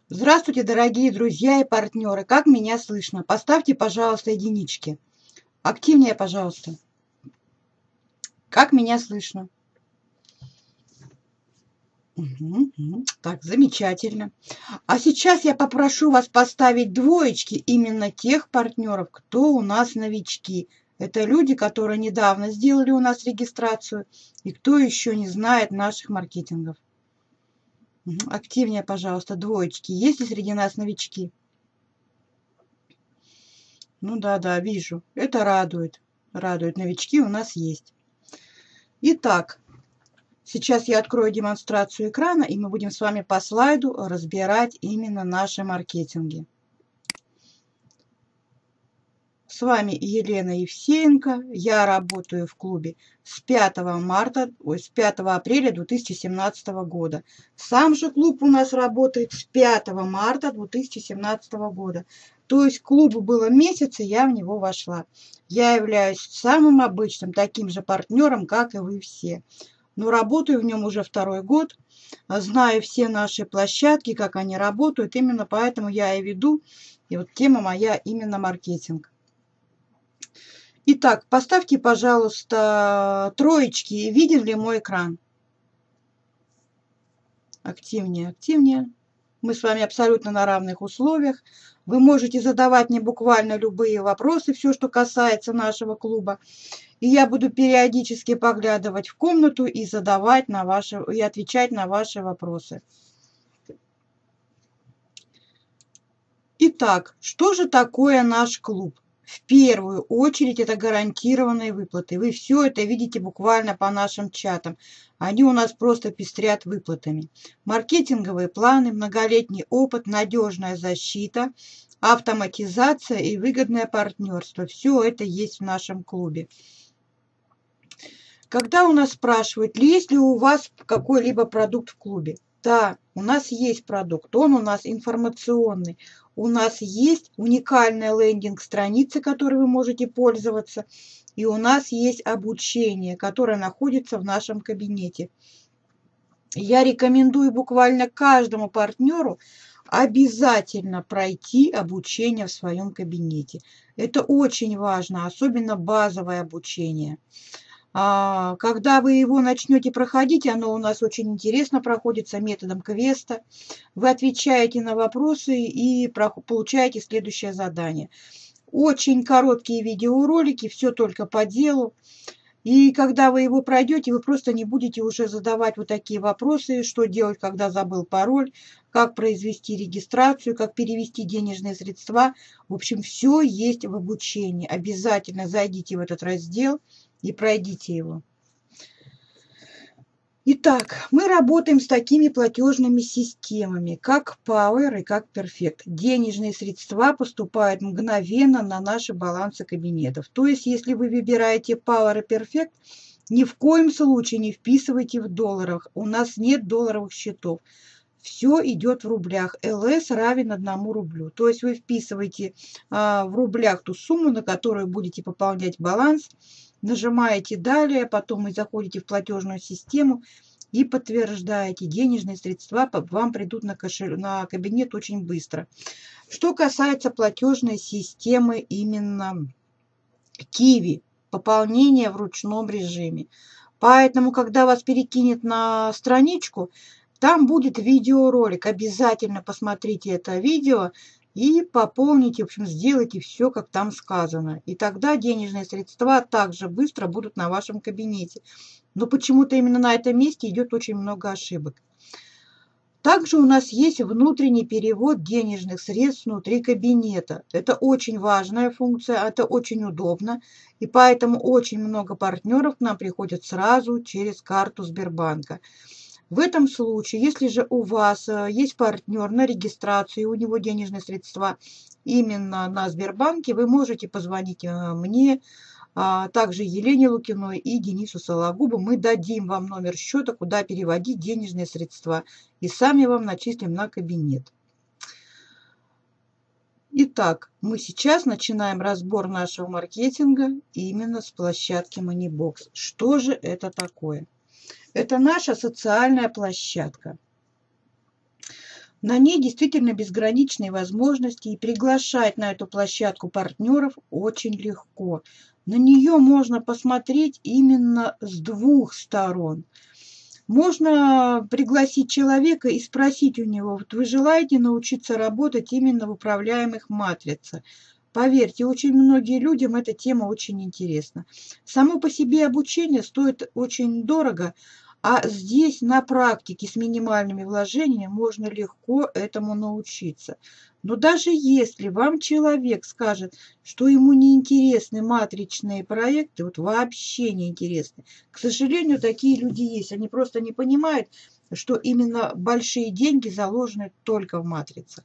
Здравствуйте, дорогие друзья и партнеры. Как меня слышно? Поставьте, пожалуйста, единички. Активнее, пожалуйста. Как меня слышно? Так, замечательно. А сейчас я попрошу вас поставить двоечки именно тех партнеров, кто у нас новички. Это люди, которые недавно сделали у нас регистрацию и кто еще не знает наших маркетингов. Активнее, пожалуйста, двоечки. Есть ли среди нас новички? Ну да, вижу. Это радует. Радует. Новички у нас есть. Итак, сейчас я открою демонстрацию экрана, и мы будем с вами по слайду разбирать именно наши маркетинги. С вами Елена Евсеенко. Я работаю в клубе с 5 апреля 2017 года. Сам же клуб у нас работает с 5 марта 2017 года. То есть клубу было месяц, и я в него вошла. Я являюсь самым обычным таким же партнером, как и вы все. Но работаю в нем уже второй год. Знаю все наши площадки, как они работают. Именно поэтому я и веду. И вот тема моя именно маркетинг. Итак, поставьте, пожалуйста, троечки. Виден ли мой экран? Активнее, активнее. Мы с вами абсолютно на равных условиях. Вы можете задавать мне буквально любые вопросы, все, что касается нашего клуба. И я буду периодически поглядывать в комнату и отвечать на ваши вопросы. Итак, что же такое наш клуб? В первую очередь это гарантированные выплаты. Вы все это видите буквально по нашим чатам. Они у нас просто пестрят выплатами. Маркетинговые планы, многолетний опыт, надежная защита, автоматизация и выгодное партнерство. Все это есть в нашем клубе. Когда у нас спрашивают, есть ли у вас какой-либо продукт в клубе? Да, у нас есть продукт, он у нас информационный. У нас есть уникальная лендинг-страница, которой вы можете пользоваться. И у нас есть обучение, которое находится в нашем кабинете. Я рекомендую буквально каждому партнеру обязательно пройти обучение в своем кабинете. Это очень важно, особенно базовое обучение. Когда вы его начнете проходить, оно у нас очень интересно проходится методом квеста. Вы отвечаете на вопросы и получаете следующее задание. Очень короткие видеоролики, все только по делу. И когда вы его пройдете, вы просто не будете уже задавать вот такие вопросы, что делать, когда забыл пароль, как произвести регистрацию, как перевести денежные средства. В общем, все есть в обучении. Обязательно зайдите в этот раздел и пройдите его. Итак, мы работаем с такими платежными системами, как Power и как Perfect. Денежные средства поступают мгновенно на наши балансы кабинетов. То есть, если вы выбираете Power и Perfect, ни в коем случае не вписывайте в долларах. У нас нет долларовых счетов. Все идет в рублях. ЛС равен 1 рублю. То есть вы вписываете в рублях ту сумму, на которую будете пополнять баланс. Нажимаете «Далее», потом и заходите в платежную систему и подтверждаете. Денежные средства вам придут на кабинет очень быстро. Что касается платежной системы именно Kiwi, пополнение в ручном режиме. Поэтому, когда вас перекинет на страничку, там будет видеоролик. Обязательно посмотрите это видео и пополните, в общем, сделайте все, как там сказано. И тогда денежные средства также быстро будут на вашем кабинете. Но почему-то именно на этом месте идет очень много ошибок. Также у нас есть внутренний перевод денежных средств внутри кабинета. Это очень важная функция, это очень удобно. И поэтому очень много партнеров к нам приходят сразу через карту Сбербанка. В этом случае, если же у вас есть партнер на регистрацию, и у него денежные средства именно на Сбербанке, вы можете позвонить мне, также Елене Лукиной и Денису Сологубу. Мы дадим вам номер счета, куда переводить денежные средства, и сами вам начислим на кабинет. Итак, мы сейчас начинаем разбор нашего маркетинга именно с площадки Moneybox. Что же это такое? Это наша социальная площадка. На ней действительно безграничные возможности, и приглашать на эту площадку партнеров очень легко. На нее можно посмотреть именно с двух сторон. Можно пригласить человека и спросить у него: вот вы желаете научиться работать именно в управляемых матрицах? Поверьте, очень многим людям эта тема очень интересна. Само по себе обучение стоит очень дорого, а здесь на практике с минимальными вложениями можно легко этому научиться. Но даже если вам человек скажет, что ему не интересны матричные проекты, вот вообще не интересны, к сожалению, такие люди есть. Они просто не понимают, что именно большие деньги заложены только в матрицах.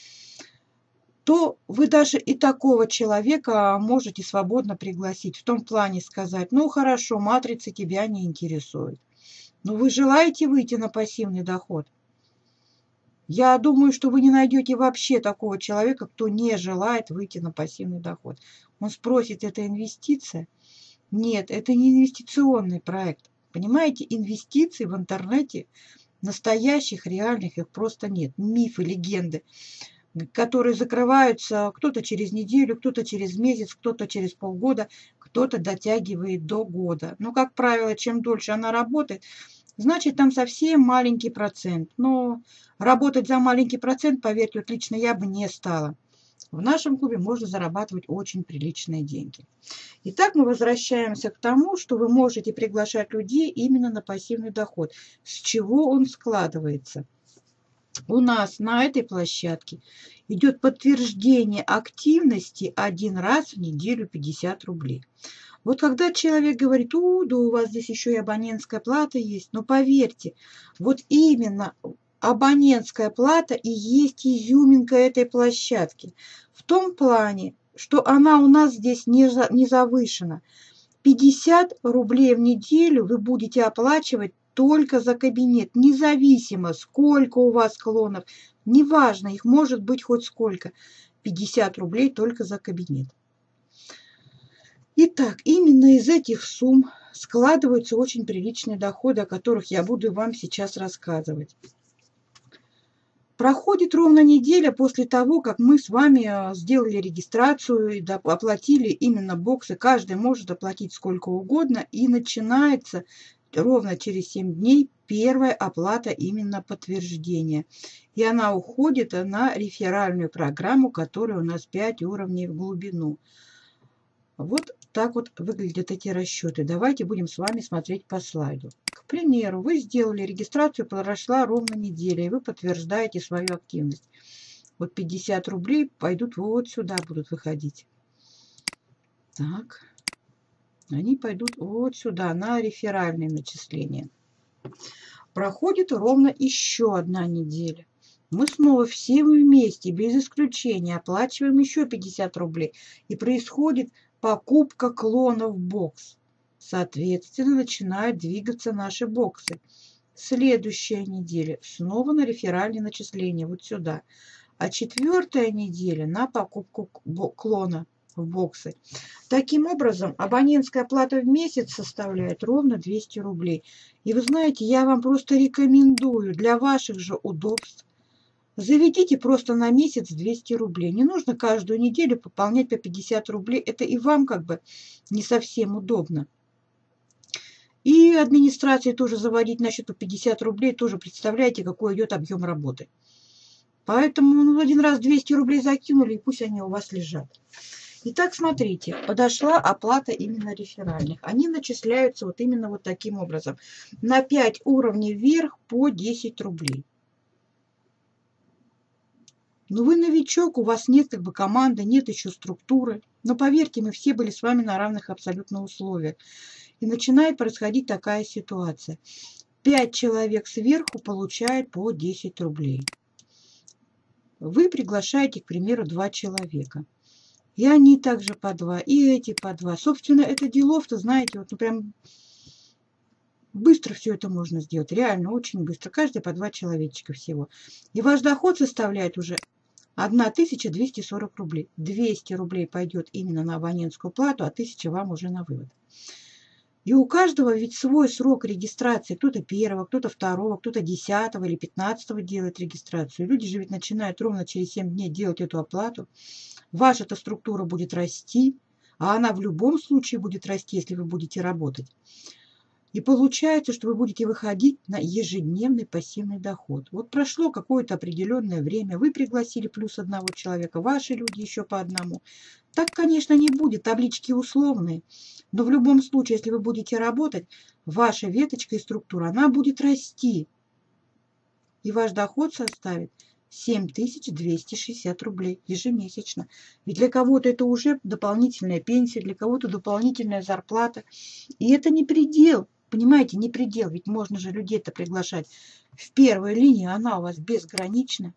То вы даже и такого человека можете свободно пригласить. В том плане сказать: ну хорошо, матрицы тебя не интересуют, но вы желаете выйти на пассивный доход? Я думаю, что вы не найдете вообще такого человека, кто не желает выйти на пассивный доход. Он спросит: это инвестиция? Нет, это не инвестиционный проект. Понимаете, инвестиций в интернете настоящих, реальных, их просто нет. Мифы, легенды, которые закрываются кто-то через неделю, кто-то через месяц, кто-то через полгода, кто-то дотягивает до года. Но, как правило, чем дольше она работает, значит, там совсем маленький процент. Но работать за маленький процент, поверьте, вот лично я бы не стала. В нашем клубе можно зарабатывать очень приличные деньги. Итак, мы возвращаемся к тому, что вы можете приглашать людей именно на пассивный доход. С чего он складывается? У нас на этой площадке идет подтверждение активности один раз в неделю 50 рублей. Вот когда человек говорит: да у вас здесь еще и абонентская плата есть, но поверьте, вот именно абонентская плата и есть изюминка этой площадки. В том плане, что она у нас здесь не завышена. 50 рублей в неделю вы будете оплачивать только за кабинет, независимо, сколько у вас клонов, неважно, их может быть хоть сколько. 50 рублей только за кабинет. Итак, именно из этих сумм складываются очень приличные доходы, о которых я буду вам сейчас рассказывать. Проходит ровно неделя после того, как мы с вами сделали регистрацию и оплатили именно боксы. Каждый может оплатить сколько угодно, и начинается ровно через 7 дней первая оплата именно подтверждения. И она уходит на реферальную программу, которая у нас 5 уровней в глубину. Вот так вот выглядят эти расчеты. Давайте будем с вами смотреть по слайду. К примеру, вы сделали регистрацию, прошла ровно неделя, и вы подтверждаете свою активность. Вот 50 рублей пойдут вот сюда, будут выходить. Так, они пойдут вот сюда, на реферальные начисления. Проходит ровно еще одна неделя. Мы снова все вместе, без исключения, оплачиваем еще 50 рублей. И происходит покупка клонов бокс. Соответственно, начинают двигаться наши боксы. Следующая неделя снова на реферальные начисления, вот сюда. А четвертая неделя на покупку клона в боксы. Таким образом, абонентская плата в месяц составляет ровно 200 рублей. И вы знаете, я вам просто рекомендую для ваших же удобств: заведите просто на месяц 200 рублей. Не нужно каждую неделю пополнять по 50 рублей. Это и вам как бы не совсем удобно. И администрации тоже заводить на счет по 50 рублей. Тоже представляете, какой идет объем работы. Поэтому один раз 200 рублей закинули, и пусть они у вас лежат. Итак, смотрите, подошла оплата именно реферальных. Они начисляются вот именно вот таким образом. На 5 уровней вверх по 10 рублей. Но вы новичок, у вас нет как бы команды, нет еще структуры. Но поверьте, мы все были с вами на равных абсолютно условиях. И начинает происходить такая ситуация. 5 человек сверху получают по 10 рублей. Вы приглашаете, к примеру, 2 человека. И они также по 2, и эти по 2. Собственно, это делов-то, знаете, вот прям быстро все это можно сделать. Реально, очень быстро. Каждый по 2 человечка всего. И ваш доход составляет уже 1240 рублей. 200 рублей пойдет именно на абонентскую плату, а 1000 вам уже на вывод. И у каждого ведь свой срок регистрации. Кто-то 1, кто-то 2, кто-то 10 или 15 делает регистрацию. Люди же ведь начинают ровно через 7 дней делать эту оплату. Ваша-то структура будет расти, а она в любом случае будет расти, если вы будете работать. И получается, что вы будете выходить на ежедневный пассивный доход. Вот прошло какое-то определенное время, вы пригласили плюс одного человека, ваши люди еще по одному. Так, конечно, не будет, таблички условные. Но в любом случае, если вы будете работать, ваша веточка и структура, она будет расти. И ваш доход составит 7260 рублей ежемесячно. Ведь для кого-то это уже дополнительная пенсия, для кого-то дополнительная зарплата. И это не предел. Понимаете, не предел. Ведь можно же людей-то приглашать в первую линию, она у вас безгранична.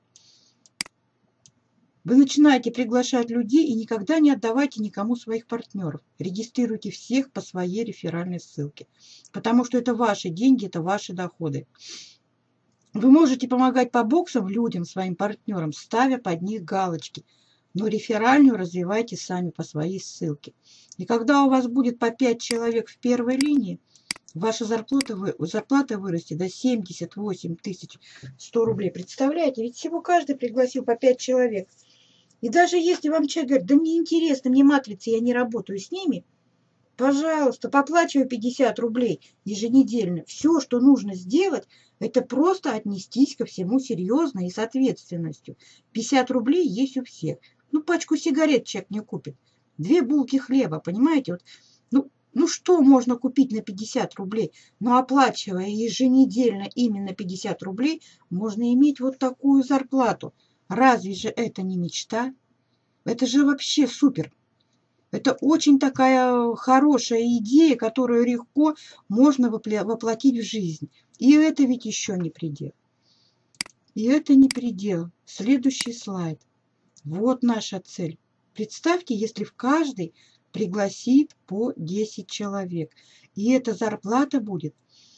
Вы начинаете приглашать людей и никогда не отдавайте никому своих партнеров. Регистрируйте всех по своей реферальной ссылке. Потому что это ваши деньги, это ваши доходы. Вы можете помогать по боксам людям, своим партнерам, ставя под них галочки. Но реферальную развивайте сами по своей ссылке. И когда у вас будет по 5 человек в первой линии, ваша зарплата вырастет до 78 100 рублей. Представляете, ведь всего каждый пригласил по 5 человек. И даже если вам человек говорит, да мне интересно, мне матрицы, я не работаю с ними, пожалуйста, поплачивай 50 рублей еженедельно. Все, что нужно сделать, это просто отнестись ко всему серьезно и с ответственностью. 50 рублей есть у всех. Ну, пачку сигарет человек не купит. 2 булки хлеба, понимаете? Вот, ну что можно купить на 50 рублей? Но оплачивая еженедельно именно 50 рублей, можно иметь вот такую зарплату. Разве же это не мечта? Это же вообще супер. Это очень такая хорошая идея, которую легко можно воплотить в жизнь. И это ведь еще не предел. И это не предел. Следующий слайд. Вот наша цель. Представьте, если в каждый пригласит по 10 человек. И эта зарплата будет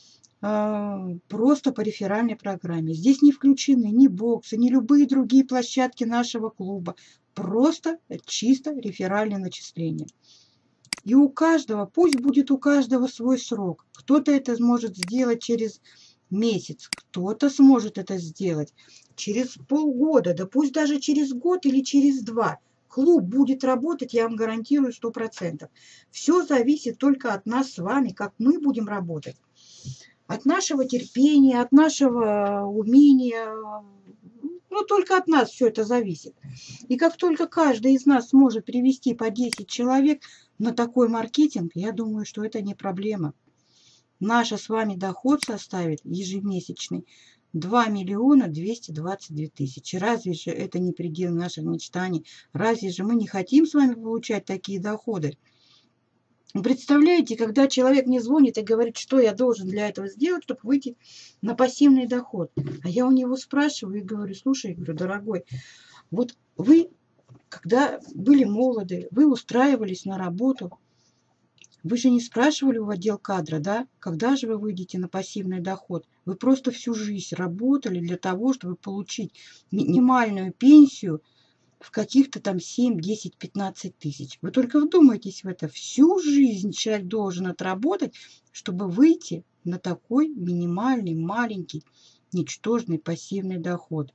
просто по реферальной программе. Здесь не включены ни боксы, ни любые другие площадки нашего клуба. Просто чисто реферальные начисления. И у каждого, пусть будет у каждого свой срок. Кто-то это сможет сделать через месяц, кто-то сможет это сделать через полгода, да пусть даже через год или через 2. Клуб будет работать, я вам гарантирую 100%. Все зависит только от нас с вами, как мы будем работать. От нашего терпения, от нашего умения, ну, только от нас все это зависит. И как только каждый из нас сможет привести по 10 человек на такой маркетинг, я думаю, что это не проблема. Наш с вами доход составит ежемесячный 2 222 тысячи. Разве же это не предел наших мечтаний? Разве же мы не хотим с вами получать такие доходы? Представляете, когда человек мне звонит и говорит, что я должен для этого сделать, чтобы выйти на пассивный доход. А я у него спрашиваю и говорю, слушай, говорю, дорогой, вот вы, когда были молоды, вы устраивались на работу, вы же не спрашивали в отдел кадра, да, когда же вы выйдете на пассивный доход? Вы просто всю жизнь работали для того, чтобы получить минимальную пенсию в каких-то там 7, 10, 15 тысяч. Вы только вдумайтесь в это. Всю жизнь человек должен отработать, чтобы выйти на такой минимальный, маленький, ничтожный пассивный доход.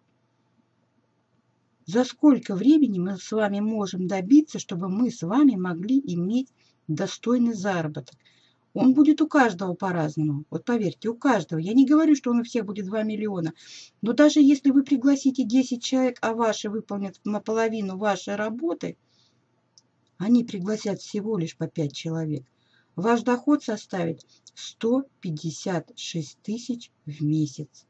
За сколько времени мы с вами можем добиться, чтобы мы с вами могли иметь достойный заработок? Он будет у каждого по-разному. Вот поверьте, у каждого. Я не говорю, что он у всех будет 2 миллиона. Но даже если вы пригласите 10 человек, а ваши выполнят наполовину вашей работы, они пригласят всего лишь по 5 человек. Ваш доход составит 156 тысяч в месяц.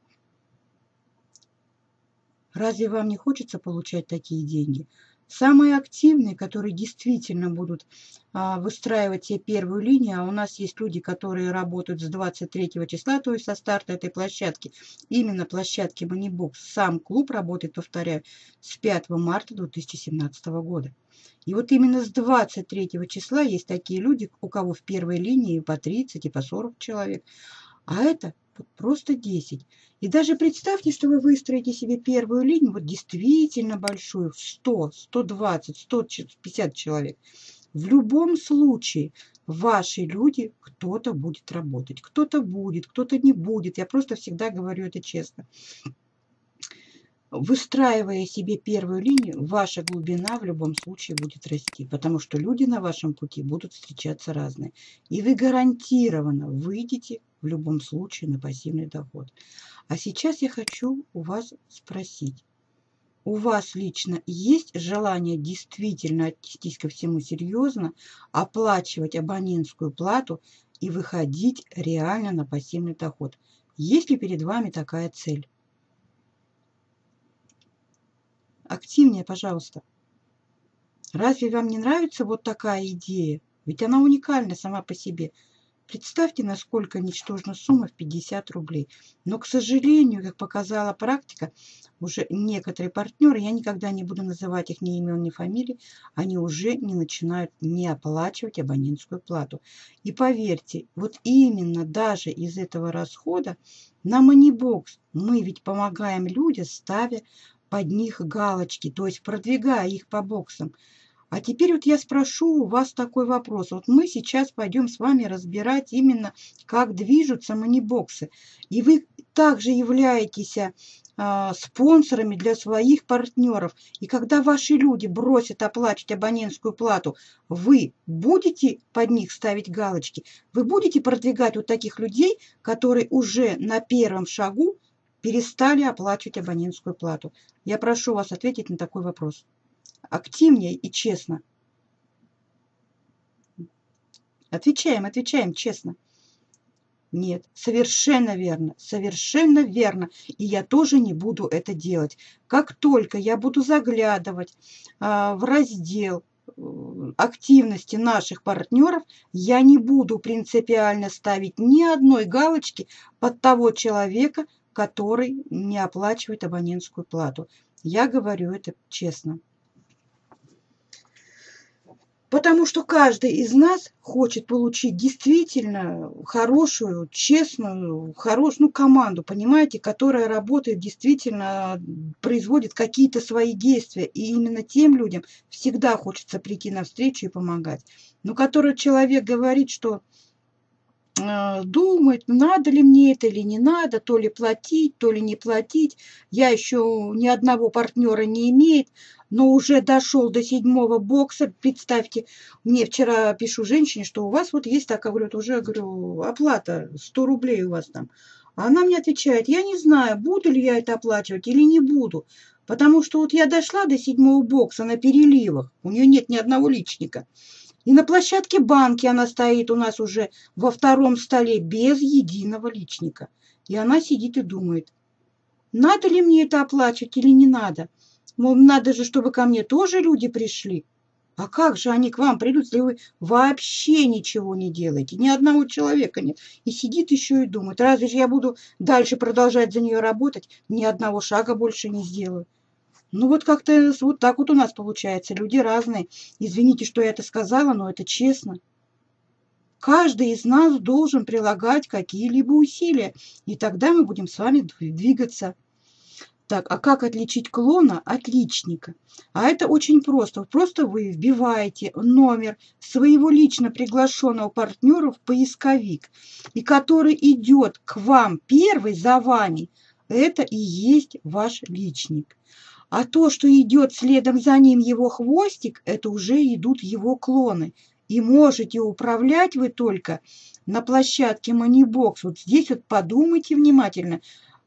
Разве вам не хочется получать такие деньги? Самые активные, которые действительно будут выстраивать себе первую линию, а у нас есть люди, которые работают с 23 числа, то есть со старта этой площадки, именно площадки MoneyBox. Сам клуб работает, повторяю, с 5 марта 2017 года. И вот именно с 23 числа есть такие люди, у кого в первой линии по 30 и по 40 человек. А это просто 10. И даже представьте, что вы выстроите себе первую линию, вот действительно большую, в 100, 120, 150 человек. В любом случае ваши люди, кто-то будет работать, кто-то будет, кто-то не будет. Я просто всегда говорю это честно. Выстраивая себе первую линию, ваша глубина в любом случае будет расти, потому что люди на вашем пути будут встречаться разные. И вы гарантированно выйдете в любом случае на пассивный доход. А сейчас я хочу у вас спросить. У вас лично есть желание действительно отнестись ко всему серьезно, оплачивать абонентскую плату и выходить реально на пассивный доход? Есть ли перед вами такая цель? Активнее, пожалуйста. Разве вам не нравится вот такая идея? Ведь она уникальна сама по себе. Представьте, насколько ничтожна сумма в 50 рублей. Но, к сожалению, как показала практика, уже некоторые партнеры, я никогда не буду называть их ни имен, ни фамилий, они уже не начинают не оплачивать абонентскую плату. И поверьте, вот именно даже из этого расхода на Moneybox мы ведь помогаем людям, ставя под них галочки, то есть продвигая их по боксам. А теперь вот я спрошу у вас такой вопрос. Вот мы сейчас пойдем с вами разбирать именно, как движутся манибоксы. И вы также являетесь спонсорами для своих партнеров. И когда ваши люди бросят оплачивать абонентскую плату, вы будете под них ставить галочки? Вы будете продвигать вот таких людей, которые уже на первом шагу перестали оплачивать абонентскую плату? Я прошу вас ответить на такой вопрос. Активнее и честно. Отвечаем честно. Нет, совершенно верно, совершенно верно. И я тоже не буду это делать. Как только я буду заглядывать в раздел активности наших партнеров, я не буду принципиально ставить ни одной галочки под того человека, который не оплачивает абонентскую плату. Я говорю это честно. Потому что каждый из нас хочет получить действительно хорошую, честную, хорошую команду, понимаете, которая работает, действительно производит какие-то свои действия. И именно тем людям всегда хочется прийти навстречу и помогать. Но который человек говорит, что думает, надо ли мне это или не надо, то ли платить, то ли не платить. Я еще ни одного партнера не имеет, но уже дошел до 7-го бокса. Представьте, мне вчера пишу женщине, что у вас вот есть такая, говорю, уже, говорю, оплата 100 рублей у вас там. А она мне отвечает, я не знаю, буду ли я это оплачивать или не буду. Потому что вот я дошла до 7-го бокса на переливах, у нее нет ни одного личника. И на площадке банки она стоит у нас уже во 2-м столе без единого личника. И она сидит и думает, надо ли мне это оплачивать или не надо. Мол, надо же, чтобы ко мне тоже люди пришли. А как же они к вам придут, если вы вообще ничего не делаете? Ни одного человека нет. И сидит еще и думает, разве же я буду дальше продолжать за нее работать? Ни одного шага больше не сделаю. Ну вот как-то вот так вот у нас получается. Люди разные. Извините, что я это сказала, но это честно. Каждый из нас должен прилагать какие-либо усилия. И тогда мы будем с вами двигаться. Так, а как отличить клона от личника? А это очень просто. Просто вы вбиваете номер своего лично приглашенного партнера в поисковик, и который идет к вам первый за вами, это и есть ваш личник. А то, что идет следом за ним его хвостик, это уже идут его клоны. И можете управлять вы только на площадке Moneybox. Вот здесь вот подумайте внимательно.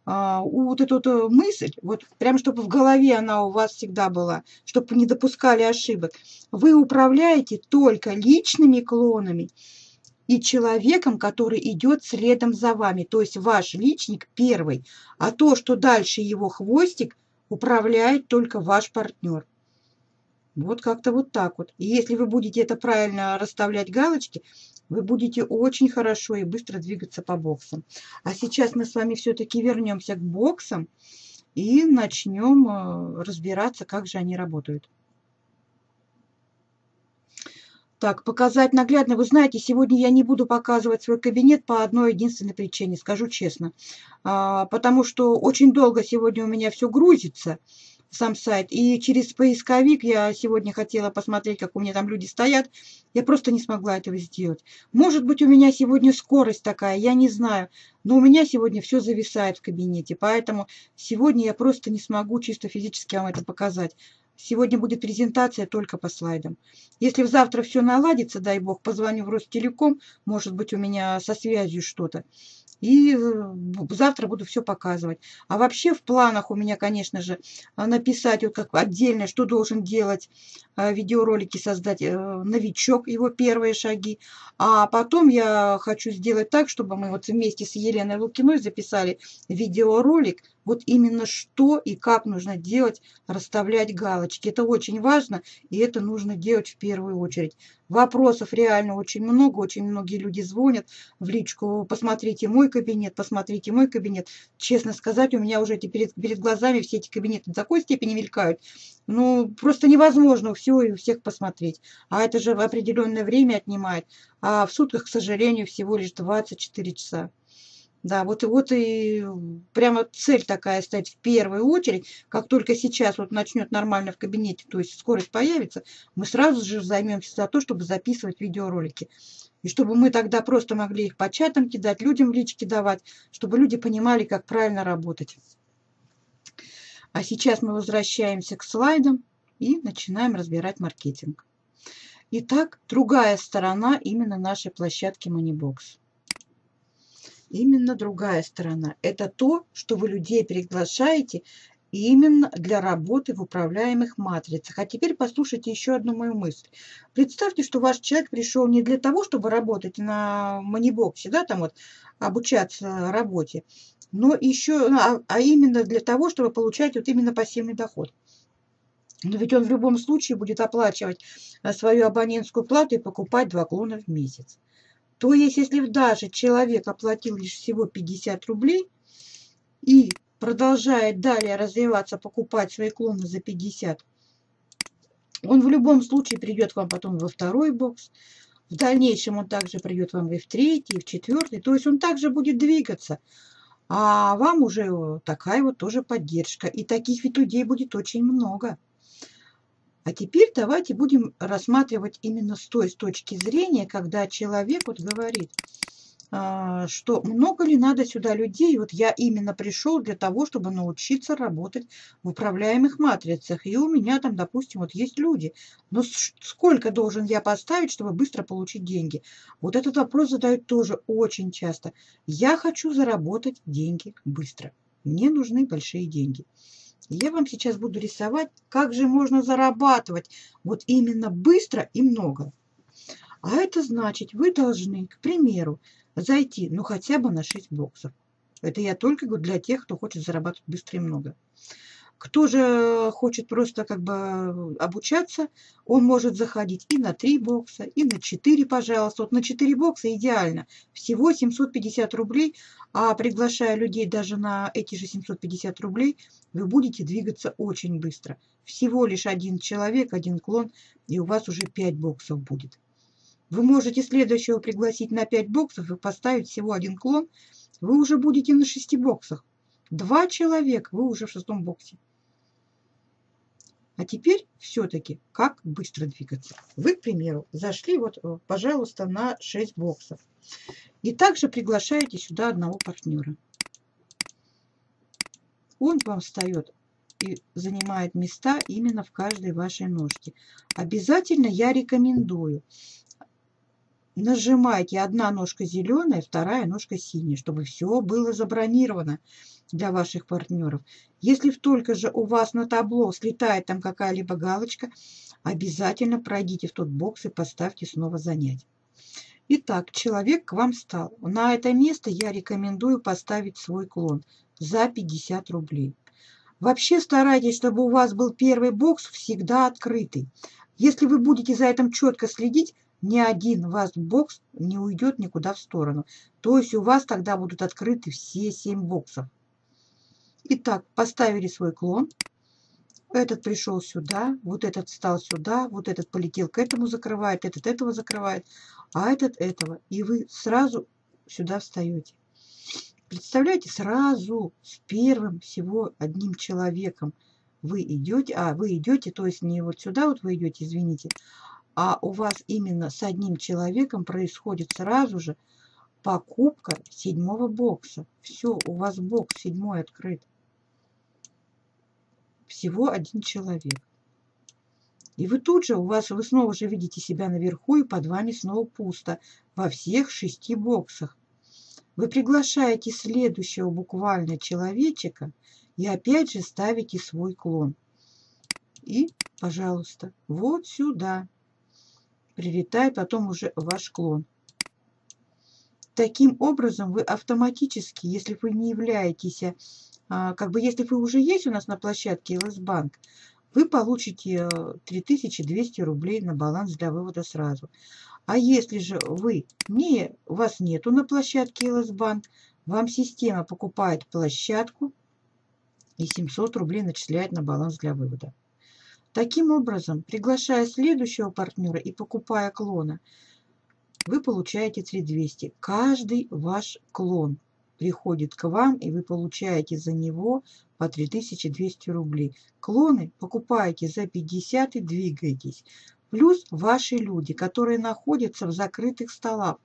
Вот эту вот мысль, вот прям чтобы в голове она у вас всегда была, чтобы не допускали ошибок. Вы управляете только личными клонами и человеком, который идет следом за вами. То есть ваш личник первый. А то, что дальше его хвостик, управляет только ваш партнер. Вот как-то вот так вот. И если вы будете это правильно расставлять галочки, вы будете очень хорошо и быстро двигаться по боксам. А сейчас мы с вами все-таки вернемся к боксам и начнем разбираться, как же они работают. Так, показать наглядно. Вы знаете, сегодня я не буду показывать свой кабинет по одной единственной причине, скажу честно. Потому что очень долго сегодня у меня все грузится сам сайт. И через поисковик я сегодня хотела посмотреть, как у меня там люди стоят. Я просто не смогла этого сделать. Может быть, у меня сегодня скорость такая, я не знаю. Но у меня сегодня все зависает в кабинете. Поэтому сегодня я просто не смогу чисто физически вам это показать. Сегодня будет презентация только по слайдам. Если завтра все наладится, дай бог, позвоню в Ростелеком, может быть, у меня со связью что-то. И завтра буду все показывать. А вообще в планах у меня, конечно же, написать вот как отдельно, что должен делать, видеоролики создать новичок, его первые шаги. А потом я хочу сделать так, чтобы мы вот вместе с Еленой Лукиной записали видеоролик, вот именно что и как нужно делать, расставлять галочки. Это очень важно, и это нужно делать в первую очередь. Вопросов реально очень много, очень многие люди звонят в личку: посмотрите мой кабинет, посмотрите мой кабинет. Честно сказать, у меня уже перед глазами все эти кабинеты до такой степени мелькают, ну, просто невозможно все и у всех посмотреть. А это же определенное время отнимает. А в сутках, к сожалению, всего лишь 24 часа. Да, вот и прямо цель такая стоит в первую очередь. Как только сейчас вот начнет нормально в кабинете, то есть скорость появится, мы сразу же займемся за то, чтобы записывать видеоролики. И чтобы мы тогда просто могли их по чатам кидать, людям в лички давать, чтобы люди понимали, как правильно работать. А сейчас мы возвращаемся к слайдам и начинаем разбирать маркетинг. Итак, другая сторона именно нашей площадки Moneybox. Именно другая сторона. Это то, что вы людей приглашаете именно для работы в управляемых матрицах. А теперь послушайте еще одну мою мысль. Представьте, что ваш человек пришел не для того, чтобы работать на Moneybox, да, там вот обучаться работе, но еще, а именно для того, чтобы получать вот именно пассивный доход. Но ведь он в любом случае будет оплачивать свою абонентскую плату и покупать 2 клона в месяц. То есть, если даже человек оплатил лишь всего 50 рублей и продолжает далее развиваться, покупать свои клоны за 50, он в любом случае придет к вам потом во второй бокс. В дальнейшем он также придет вам и в третий, и в четвертый. То есть он также будет двигаться. А вам уже такая вот тоже поддержка. И таких ведь людей будет очень много. А теперь давайте будем рассматривать именно с той точки зрения, когда человек вот говорит, что много ли надо сюда людей. Вот я именно пришел для того, чтобы научиться работать в управляемых матрицах. И у меня там, допустим, вот есть люди. Но сколько должен я поставить, чтобы быстро получить деньги? Вот этот вопрос задают тоже очень часто. Я хочу заработать деньги быстро. Мне нужны большие деньги. Я вам сейчас буду рисовать, как же можно зарабатывать вот именно быстро и много. А это значит, вы должны, к примеру, зайти, ну, хотя бы на 6 боксов. Это я только говорю для тех, кто хочет зарабатывать быстро и много. Кто же хочет просто как бы обучаться, он может заходить и на 3 бокса, и на 4, пожалуйста. Вот на 4 бокса идеально. Всего 750 рублей, а приглашая людей даже на эти же 750 рублей, вы будете двигаться очень быстро. Всего лишь один человек, один клон, и у вас уже 5 боксов будет. Вы можете следующего пригласить на 5 боксов и поставить всего один клон, вы уже будете на 6 боксах. 2 человека, вы уже в 6 боксе. А теперь все-таки, как быстро двигаться. Вы, к примеру, зашли, вот, пожалуйста, на 6 боксов. И также приглашаете сюда одного партнера. Он вам встает и занимает места именно в каждой вашей ножке. Обязательно я рекомендую. Нажимайте: одна ножка зеленая, вторая ножка синяя, чтобы все было забронировано для ваших партнеров. Если только же у вас на табло слетает там какая-либо галочка, обязательно пройдите в тот бокс и поставьте снова занять. Итак, человек к вам встал. На это место я рекомендую поставить свой клон за 50 рублей. Вообще старайтесь, чтобы у вас был первый бокс всегда открытый. Если вы будете за этим четко следить, ни один ваш бокс не уйдет никуда в сторону. То есть у вас тогда будут открыты все 7 боксов. Итак, поставили свой клон. Этот пришел сюда, вот этот встал сюда, вот этот полетел к этому, закрывает, этот этого закрывает, а этот этого. И вы сразу сюда встаете. Представляете, сразу с первым всего одним человеком вы идете, то есть не вот сюда вот вы идете, извините, а у вас именно с одним человеком происходит сразу же покупка 7-го бокса. Все, у вас бокс 7-й открыт. Всего один человек. И вы тут же, вы снова же видите себя наверху, и под вами снова пусто во всех 6 боксах. Вы приглашаете следующего буквально человечка и опять же ставите свой клон. И, пожалуйста, вот сюда прилетает потом уже ваш клон. Таким образом, вы автоматически, если вы не являетесь, если вы уже есть у нас на площадке LS Bank, вы получите 3200 рублей на баланс для вывода сразу. А если же у вас нету на площадке LS Bank, вам система покупает площадку и 700 рублей начисляет на баланс для вывода. Таким образом, приглашая следующего партнера и покупая клона, вы получаете 3200. Каждый ваш клон приходит к вам, и вы получаете за него по 3200 рублей. Клоны покупаете за 50 и двигаетесь. Плюс ваши люди, которые находятся в закрытых столах.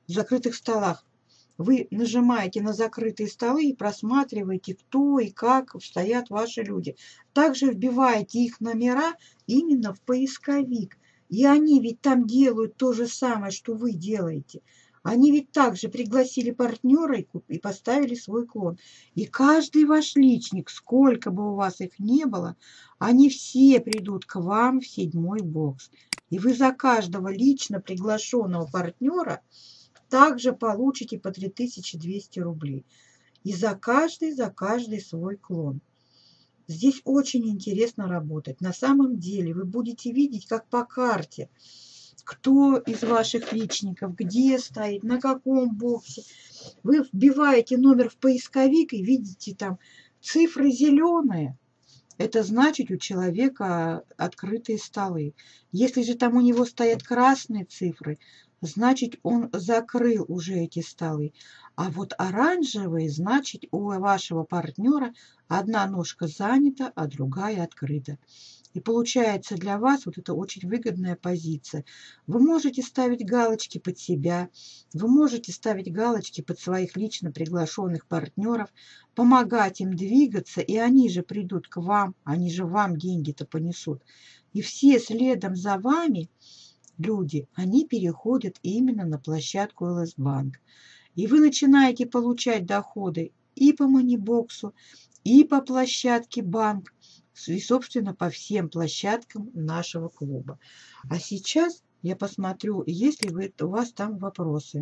Вы нажимаете на закрытые столы и просматриваете, кто и как стоят ваши люди. Также вбиваете их номера именно в поисковик. И они ведь там делают то же самое, что вы делаете. Они ведь также пригласили партнера и поставили свой клон. И каждый ваш личник, сколько бы у вас их не было, они все придут к вам в 7-й бокс. И вы за каждого лично приглашенного партнера также получите по 3200 рублей. И за каждый свой клон. Здесь очень интересно работать. На самом деле вы будете видеть, как по карте, кто из ваших личников, где стоит, на каком боксе. Вы вбиваете номер в поисковик и видите там цифры зеленые. Это значит, у человека открытые столы. Если же там у него стоят красные цифры, значит, он закрыл уже эти столы. А вот оранжевые, значит, у вашего партнера одна ножка занята, а другая открыта. И получается для вас вот это очень выгодная позиция. Вы можете ставить галочки под себя, вы можете ставить галочки под своих лично приглашенных партнеров, помогать им двигаться, и они же придут к вам, они же вам деньги-то понесут. И все следом за вами люди, они переходят именно на площадку LS Bank. И вы начинаете получать доходы и по манибоксу, и по площадке банк, и, собственно, по всем площадкам нашего клуба. А сейчас я посмотрю, есть ли у вас там вопросы.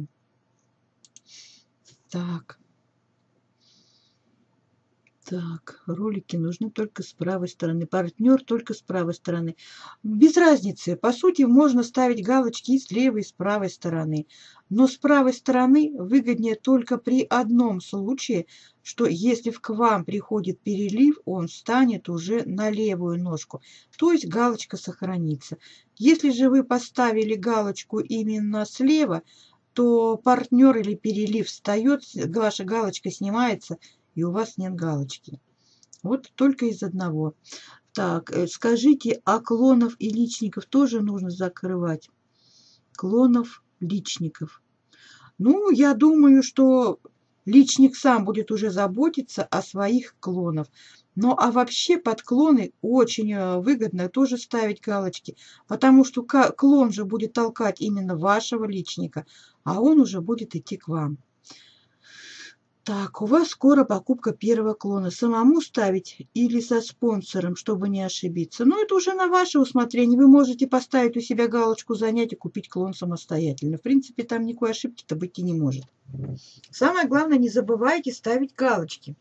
Так, ролики нужны только с правой стороны. Партнер только с правой стороны. Без разницы. По сути, можно ставить галочки и с левой, и с правой стороны. Но с правой стороны выгоднее только при одном случае, что если к вам приходит перелив, он встанет уже на левую ножку. То есть галочка сохранится. Если же вы поставили галочку именно слева, то партнер или перелив встает, ваша галочка снимается, и у вас нет галочки. Вот только из одного. Так, скажите, а клонов и личников тоже нужно закрывать? Клонов, личников. Ну, я думаю, что личник сам будет уже заботиться о своих клонах. Ну, а вообще под клоны очень выгодно тоже ставить галочки, потому что клон же будет толкать именно вашего личника, а он уже будет идти к вам. Так, у вас скоро покупка первого клона. Самому ставить или со спонсором, чтобы не ошибиться? Но это уже на ваше усмотрение. Вы можете поставить у себя галочку «Занять» и купить клон самостоятельно. В принципе, там никакой ошибки-то быть и не может. Самое главное, не забывайте ставить галочки.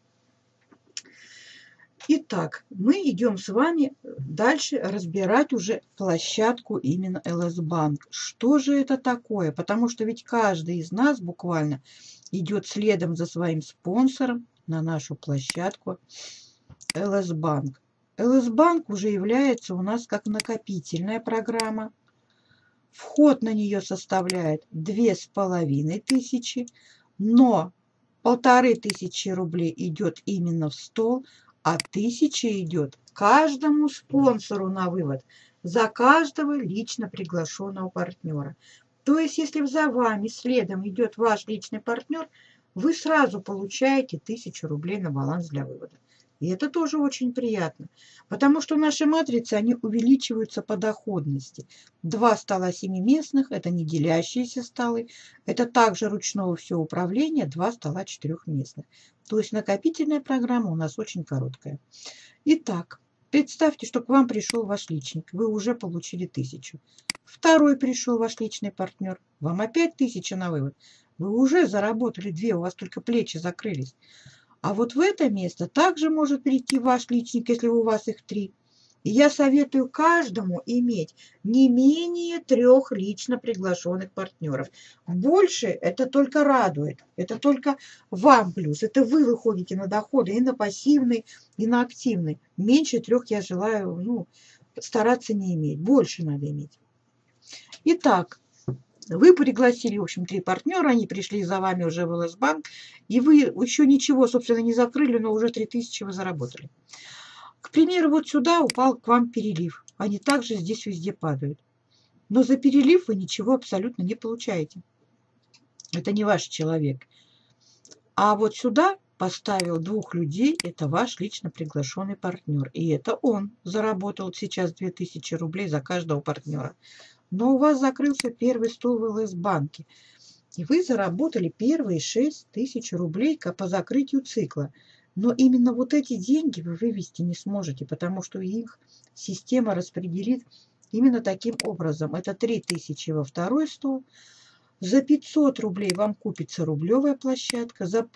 Итак, мы идем с вами дальше разбирать уже площадку именно LS Bank. Что же это такое? Потому что ведь каждый из нас буквально идет следом за своим спонсором на нашу площадку LS Bank. LS Bank уже является у нас как накопительная программа. Вход на нее составляет 2500, но 1500 рублей идет именно в стол, а 1000 идет каждому спонсору на вывод, за каждого лично приглашенного партнера. То есть, если за вами следом идет ваш личный партнер, вы сразу получаете 1000 рублей на баланс для вывода. И это тоже очень приятно, потому что наши матрицы, они увеличиваются по доходности. 2 стола семиместных – это не делящиеся столы, это также ручного все управления, 2 стола четырехместных. То есть накопительная программа у нас очень короткая. Итак, представьте, что к вам пришел ваш личник, вы уже получили 1000. Второй пришел ваш личный партнер, вам опять 1000 на вывод. Вы уже заработали 2, у вас только плечи закрылись. А вот в это место также может прийти ваш личник, если у вас их 3. И я советую каждому иметь не менее 3 лично приглашенных партнеров. Больше это только радует, это только вам плюс. Это вы выходите на доходы и на пассивный, и на активный. Меньше 3 я желаю стараться не иметь, больше надо иметь. Итак, вы пригласили, в общем, 3 партнера, они пришли за вами уже в ЛС-банк, и вы еще ничего, собственно, не закрыли, но уже 3000 вы заработали. К примеру, вот сюда упал к вам перелив. Они также здесь везде падают. Но за перелив вы ничего абсолютно не получаете. Это не ваш человек. А вот сюда поставил 2 людей, это ваш лично приглашенный партнер. И это он заработал сейчас 2000 рублей за каждого партнера. Но у вас закрылся первый стол в ЛС-банке, и вы заработали первые 6000 рублей по закрытию цикла. Но именно вот эти деньги вы вывести не сможете, потому что их система распределит именно таким образом. Это 3000 во второй стол. За 500 рублей вам купится рублевая площадка, за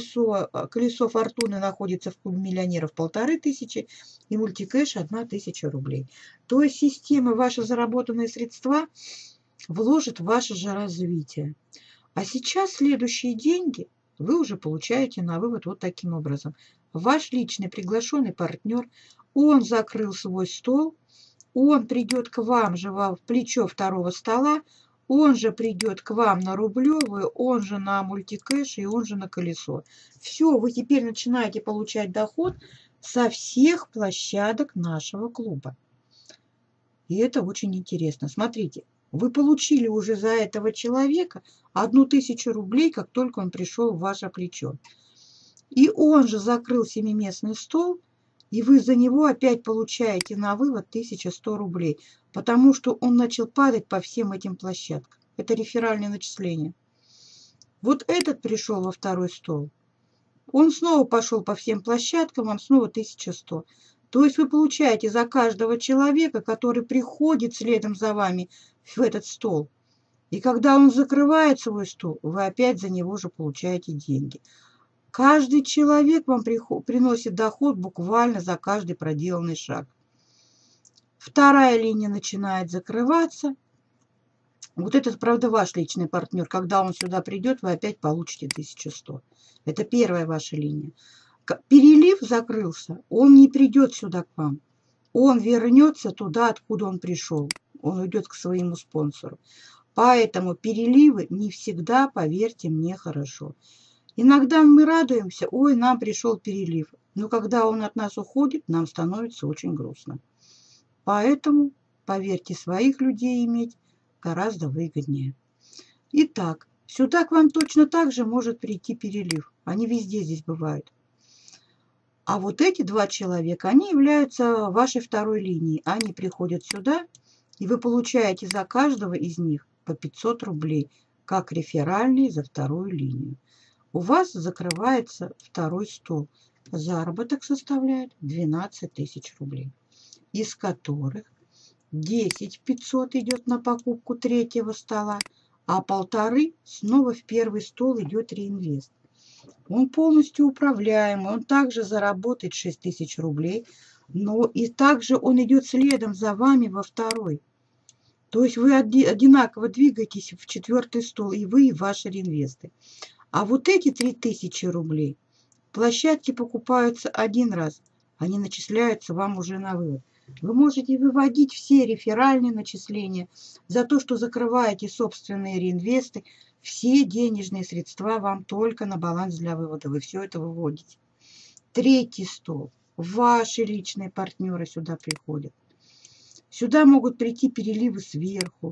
колесо фортуны находится в клубе миллионеров 1500 и мультикэш 1000 рублей. То есть система ваши заработанные средства вложит в ваше же развитие. А сейчас следующие деньги вы уже получаете на вывод вот таким образом. Ваш личный приглашенный партнер, он закрыл свой стол, он придет к вам же в плечо второго стола, он же придет к вам на рублевую, он же на мультикэш и он же на колесо. Все, вы теперь начинаете получать доход со всех площадок нашего клуба. И это очень интересно. Смотрите, вы получили уже за этого человека 1000 рублей, как только он пришел в ваше плечо. И он же закрыл семиместный стол, и вы за него опять получаете на вывод 1100 рублей, потому что он начал падать по всем этим площадкам. Это реферальное начисление. Вот этот пришел во второй стол. Он снова пошел по всем площадкам, вам снова 1100. То есть вы получаете за каждого человека, который приходит следом за вами в этот стол. И когда он закрывает свой стол, вы опять за него же получаете деньги. Каждый человек вам приносит доход буквально за каждый проделанный шаг. Вторая линия начинает закрываться. Вот этот, правда, ваш личный партнер. Когда он сюда придет, вы опять получите 1100. Это первая ваша линия. Перелив закрылся, он не придет сюда к вам. Он вернется туда, откуда он пришел. Он уйдет к своему спонсору. Поэтому переливы не всегда, поверьте мне, хорошо. Иногда мы радуемся, ой, нам пришел перелив. Но когда он от нас уходит, нам становится очень грустно. Поэтому, поверьте, своих людей иметь гораздо выгоднее. Итак, сюда к вам точно так же может прийти перелив. Они везде здесь бывают. А вот эти 2 человека, они являются вашей второй линией. Они приходят сюда, и вы получаете за каждого из них по 500 рублей, как реферальные за вторую линию. У вас закрывается второй стол. Заработок составляет 12 тысяч рублей, из которых 10 500 идет на покупку третьего стола, а 1500 снова в первый стол идет реинвест. Он полностью управляемый, он также заработает 6000 рублей, но и также он идет следом за вами во второй. То есть вы одинаково двигаетесь в четвертый стол, и вы, и ваши реинвесты. А вот эти 3000 рублей, площадки покупаются один раз, они начисляются вам уже на вывод. Вы можете выводить все реферальные начисления за то, что закрываете собственные реинвесты, все денежные средства вам только на баланс для вывода. Вы все это выводите. Третий стол. Ваши личные партнеры сюда приходят. Сюда могут прийти переливы сверху.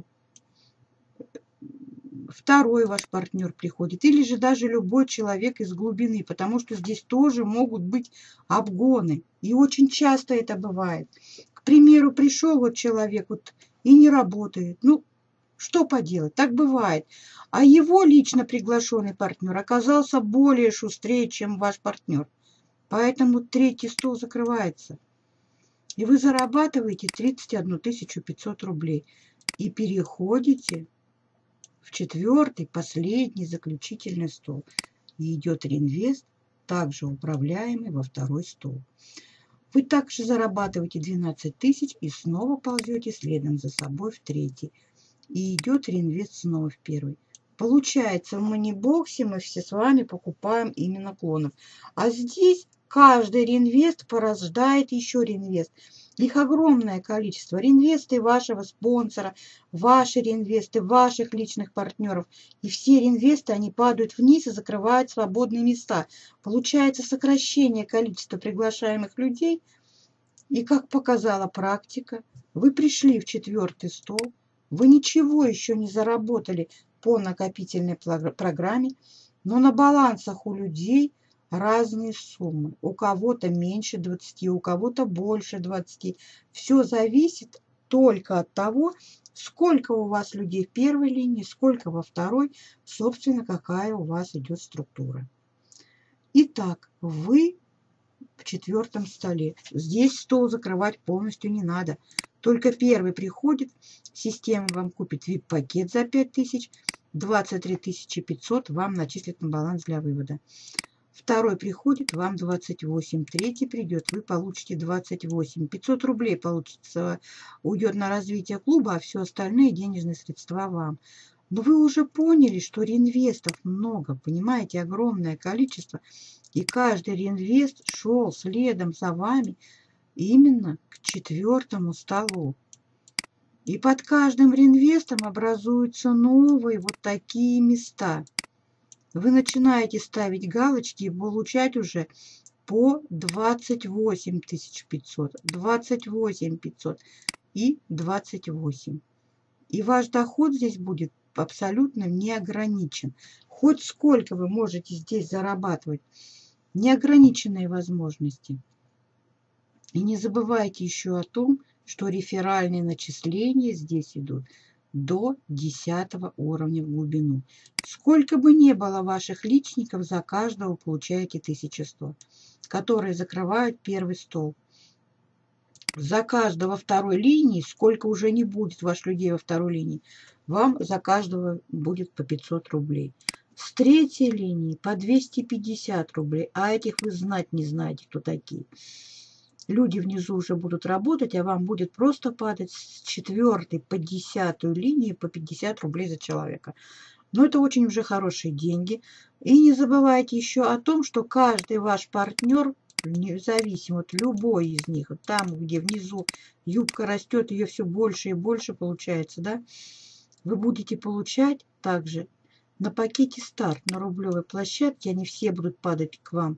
Второй ваш партнер приходит. Или же даже любой человек из глубины, потому что здесь тоже могут быть обгоны. И очень часто это бывает. К примеру, пришел вот человек вот и не работает. Ну, что поделать, так бывает. А его лично приглашенный партнер оказался более шустрее, чем ваш партнер. Поэтому третий стол закрывается. И вы зарабатываете 31 500 рублей. И переходите в четвертый, последний, заключительный стол. И идет реинвест, также управляемый во второй стол. Вы также зарабатываете 12 тысяч и снова ползете следом за собой в третий. И идет реинвест снова в первый. Получается, в манибоксе мы все с вами покупаем именно клонов. А здесь каждый реинвест порождает еще реинвест. Их огромное количество. Реинвесты вашего спонсора, ваши реинвесты, ваших личных партнеров. И все реинвесты, они падают вниз и закрывают свободные места. Получается сокращение количества приглашаемых людей. И как показала практика, вы пришли в четвертый стол, вы ничего еще не заработали по накопительной программе, но на балансах у людей разные суммы. У кого-то меньше 20, у кого-то больше 20. Все зависит только от того, сколько у вас людей в первой линии, сколько во второй, собственно, какая у вас идет структура. Итак, вы в четвертом столе. Здесь стол закрывать полностью не надо. Только первый приходит, система вам купит VIP-пакет за 5000, 23 500 вам начислит на баланс для вывода. Второй приходит, вам 28. Третий придет, вы получите 28. 500 рублей получится, уйдет на развитие клуба, а все остальные денежные средства вам. Но вы уже поняли, что реинвестов много, понимаете, огромное количество. И каждый реинвест шел следом за вами именно к четвертому столу. И под каждым реинвестом образуются новые вот такие места. Вы начинаете ставить галочки и получать уже по 28 500, 28 500 и 28. И ваш доход здесь будет абсолютно неограничен. Хоть сколько вы можете здесь зарабатывать. Неограниченные возможности. И не забывайте еще о том, что реферальные начисления здесь идут до 10 уровня в глубину. Сколько бы ни было ваших личников, за каждого получаете 1100, которые закрывают первый стол. За каждого второй линии, сколько уже не будет ваших людей во второй линии, вам за каждого будет по 500 рублей. С третьей линии по 250 рублей, а этих вы знать не знаете, кто такие. Люди внизу уже будут работать, а вам будет просто падать с 4 по 10 линию по 50 рублей за человека. Но это очень уже хорошие деньги. И не забывайте еще о том, что каждый ваш партнер, независимо от любой из них, вот там, где внизу юбка растет, ее все больше и больше получается, да, вы будете получать также на пакете старт на рублевой площадке, они все будут падать к вам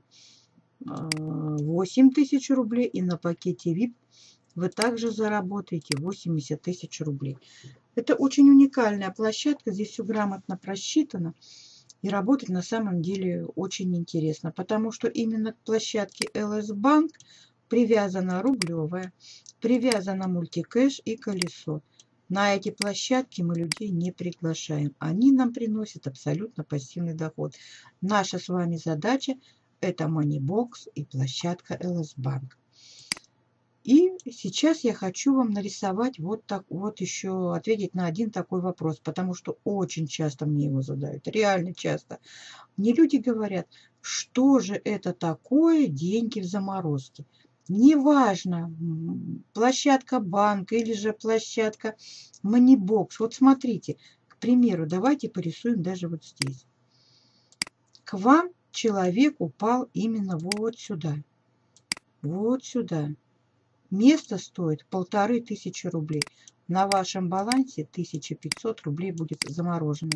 8 тысяч рублей, и на пакете VIP вы также заработаете 80 тысяч рублей. Это очень уникальная площадка, здесь все грамотно просчитано, и работать на самом деле очень интересно, потому что именно к площадке LS Bank привязана рублевая, привязана мультикэш и колесо. На эти площадки мы людей не приглашаем. Они нам приносят абсолютно пассивный доход. Наша с вами задача – это Moneybox и площадка LS Bank. И сейчас я хочу вам нарисовать вот так вот еще, ответить на один такой вопрос, потому что очень часто мне его задают, реально часто. Мне люди говорят, что же это такое деньги в заморозке? Неважно, площадка банка или же площадка Moneybox. Вот смотрите, к примеру, давайте порисуем даже вот здесь. К вам человек упал именно вот сюда. Вот сюда. Место стоит 1500 рублей. На вашем балансе 1500 рублей будет заморожено.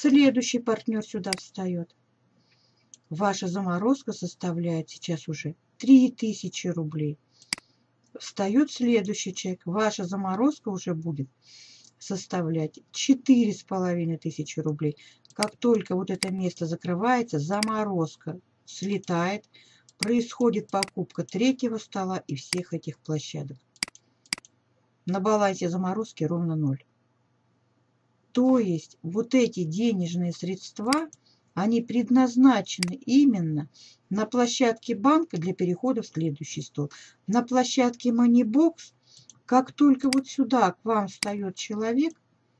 Следующий партнер сюда встает. Ваша заморозка составляет сейчас уже 3000 рублей. Встает следующий человек. Ваша заморозка уже будет составлять 4500 рублей. Как только вот это место закрывается, заморозка слетает, происходит покупка третьего стола и всех этих площадок. На балансе заморозки ровно 0. То есть вот эти денежные средства, они предназначены именно на площадке банка для перехода в следующий стол. На площадке Moneybox, как только вот сюда к вам встает человек,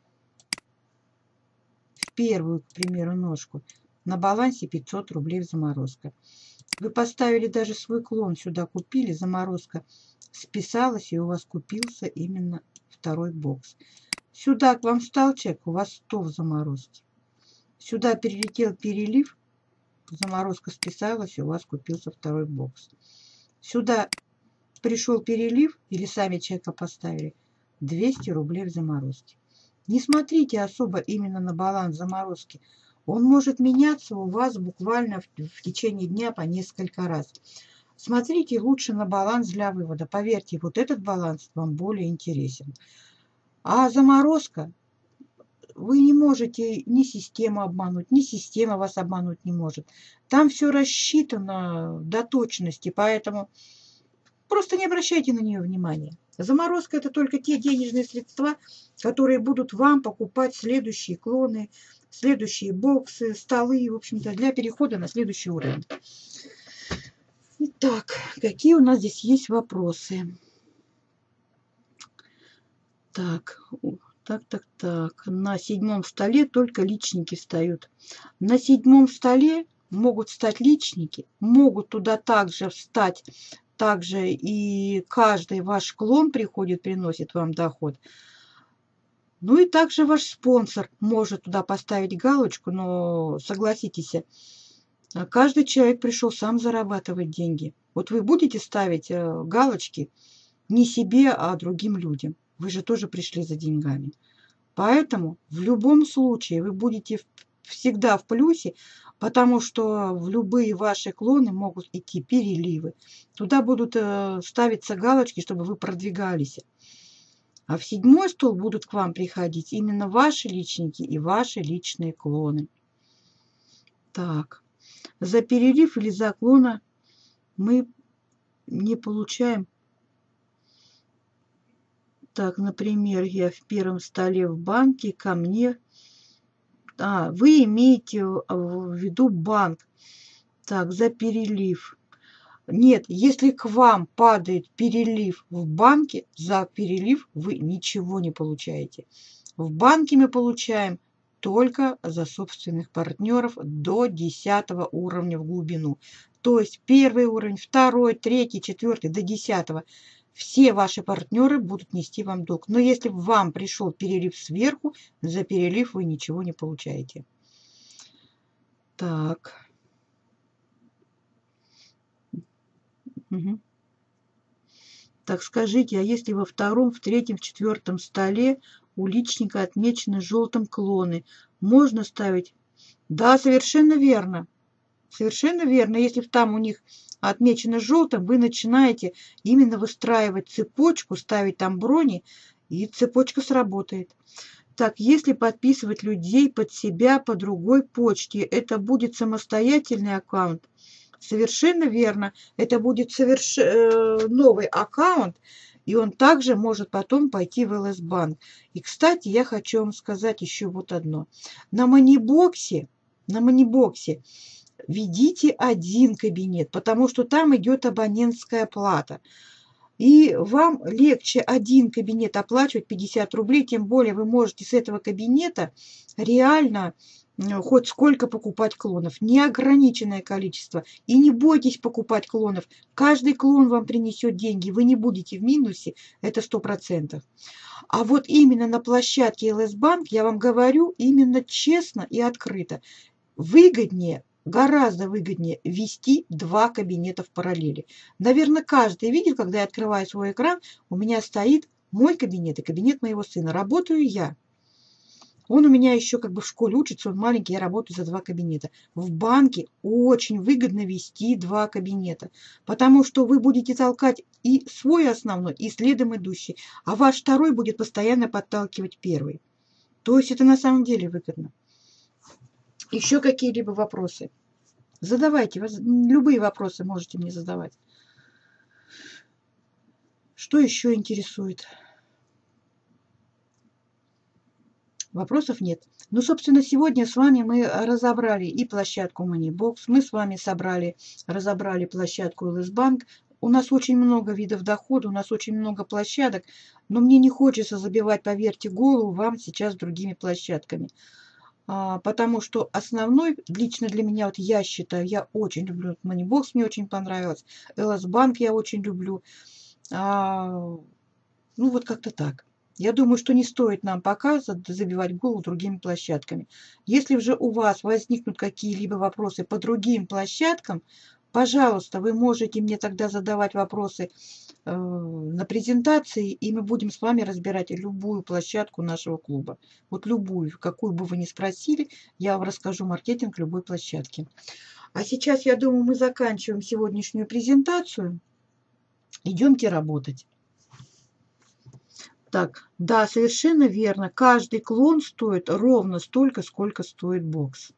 в первую, к примеру, ножку, на балансе 500 рублей заморозка. Вы поставили даже свой клон сюда, купили, заморозка списалась, и у вас купился именно второй бокс. Сюда к вам встал человек, у вас 100 в заморозке. Сюда перелетел перелив, заморозка списалась, и у вас купился второй бокс. Сюда пришел перелив, или сами человека поставили, 200 рублей в заморозке. Не смотрите особо именно на баланс заморозки. Он может меняться у вас буквально в течение дня по несколько раз. Смотрите лучше на баланс для вывода. Поверьте, вот этот баланс вам более интересен. А заморозка, вы не можете ни систему обмануть, ни система вас обмануть не может. Там все рассчитано до точности, поэтому просто не обращайте на нее внимания. Заморозка – это только те денежные средства, которые будут вам покупать следующие клоны, следующие боксы, столы, в общем-то, для перехода на следующий уровень. Итак, какие у нас здесь есть вопросы? Так. На 7-м столе только личники встают. На 7-м столе могут встать личники, могут туда также встать, также и каждый ваш клон приходит, приносит вам доход. Ну и также ваш спонсор может туда поставить галочку, но согласитесь, каждый человек пришел сам зарабатывать деньги. Вот вы будете ставить галочки не себе, а другим людям. Вы же тоже пришли за деньгами. Поэтому в любом случае вы будете всегда в плюсе, потому что в любые ваши клоны могут идти переливы. Туда будут ставиться галочки, чтобы вы продвигались. А в 7-й стол будут к вам приходить именно ваши личники и ваши личные клоны. Так, за перелив или за клона мы не получаем. Так, например, я в 1-м столе в банке, ко мне... вы имеете в виду банк. Так, за перелив. Нет, если к вам падает перелив в банке, за перелив вы ничего не получаете. В банке мы получаем только за собственных партнеров до 10 уровня в глубину. То есть 1-й уровень, 2-й, 3-й, 4-й, до 10-го. Все ваши партнеры будут нести вам долг. Но если вам пришел перелив сверху, за перелив вы ничего не получаете. Так. Угу. Так, скажите, а если во 2-м, в 3-м, в 4-м столе у личника отмечены желтым клоны, можно ставить? Да, совершенно верно. Совершенно верно. Если там у них отмечено желтым, вы начинаете именно выстраивать цепочку, ставить там брони, и цепочка сработает. Так, если подписывать людей под себя по другой почте, это будет самостоятельный аккаунт? Совершенно верно. Это будет новый аккаунт, и он также может потом пойти в ЛС-банк. И, кстати, я хочу вам сказать еще вот одно. На Moneybox ведите один кабинет, потому что там идет абонентская плата. И вам легче один кабинет оплачивать 50 рублей, тем более вы можете с этого кабинета реально хоть сколько покупать клонов, неограниченное количество. И не бойтесь покупать клонов. Каждый клон вам принесет деньги, вы не будете в минусе, это 100%. А вот именно на площадке ЛС-банк я вам говорю именно честно и открыто. Выгоднее, гораздо выгоднее вести 2 кабинета в параллели. Наверное, каждый видел, когда я открываю свой экран, у меня стоит мой кабинет и кабинет моего сына. Работаю я. Он у меня еще как бы в школе учится, он маленький, я работаю за 2 кабинета. В банке очень выгодно вести 2 кабинета, потому что вы будете толкать и свой основной, и следом идущий, а ваш второй будет постоянно подталкивать первый. То есть это на самом деле выгодно. Еще какие-либо вопросы? Задавайте, любые вопросы можете мне задавать. Что еще интересует? Вопросов нет. Ну, собственно, сегодня с вами мы разобрали и площадку Moneybox, мы с вами разобрали площадку LS Bank. У нас очень много видов дохода, у нас очень много площадок, но мне не хочется забивать, поверьте, голову вам сейчас другими площадками. Потому что основной, лично для меня, вот я считаю, я очень люблю Moneybox, мне очень понравилось, LS Bank я очень люблю. Ну, вот как-то так. Я думаю, что не стоит нам пока забивать голову другими площадками. Если же у вас возникнут какие-либо вопросы по другим площадкам, пожалуйста, вы можете мне тогда задавать вопросы на презентации, и мы будем с вами разбирать любую площадку нашего клуба. Вот любую, какую бы вы ни спросили, я вам расскажу маркетинг любой площадки. А сейчас, я думаю, мы заканчиваем сегодняшнюю презентацию. Идемте работать. Так, да, совершенно верно. Каждый клон стоит ровно столько, сколько стоит бокс.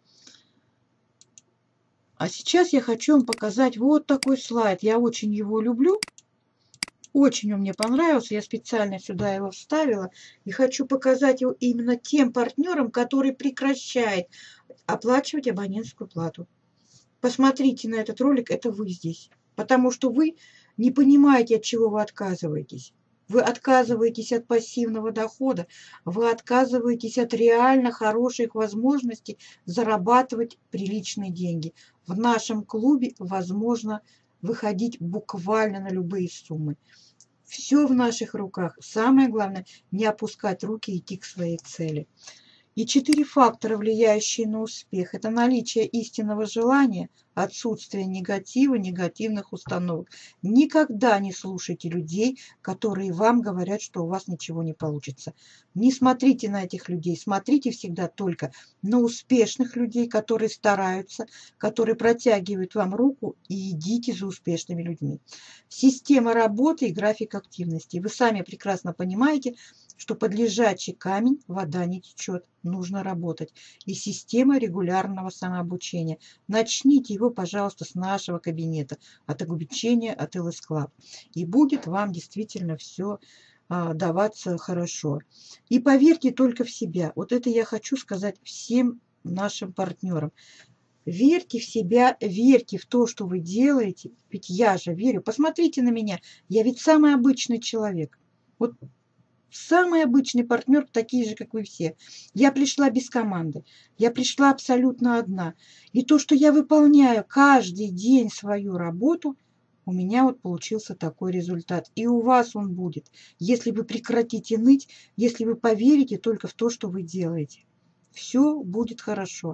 А сейчас я хочу вам показать вот такой слайд. Я очень его люблю. Очень он мне понравился. Я специально сюда его вставила. И хочу показать его именно тем партнерам, которые прекращают оплачивать абонентскую плату. Посмотрите на этот ролик, это вы здесь. Потому что вы не понимаете, от чего вы отказываетесь. Вы отказываетесь от пассивного дохода, вы отказываетесь от реально хороших возможностей зарабатывать приличные деньги. В нашем клубе возможно выходить буквально на любые суммы. Все в наших руках. Самое главное, не опускать руки и идти к своей цели. И 4 фактора, влияющие на успех. Это наличие истинного желания, отсутствие негатива, негативных установок. Никогда не слушайте людей, которые вам говорят, что у вас ничего не получится. Не смотрите на этих людей, смотрите всегда только на успешных людей, которые стараются, которые протягивают вам руку, и идите за успешными людьми. Система работы и график активности. Вы сами прекрасно понимаете, что под лежачий камень вода не течет, нужно работать. И система регулярного самообучения. Начните его, пожалуйста, с нашего кабинета, от обучения от LS Club. И будет вам действительно все даваться хорошо. И поверьте только в себя. Вот это я хочу сказать всем нашим партнерам. Верьте в себя, верьте в то, что вы делаете. Ведь я же верю. Посмотрите на меня. Я ведь самый обычный человек. Вот самый обычный партнер, такие же, как вы все. Я пришла без команды. Я пришла абсолютно одна. И то, что я выполняю каждый день свою работу, у меня вот получился такой результат. И у вас он будет, если вы прекратите ныть, если вы поверите только в то, что вы делаете. Все будет хорошо.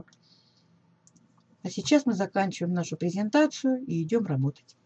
А сейчас мы заканчиваем нашу презентацию и идем работать.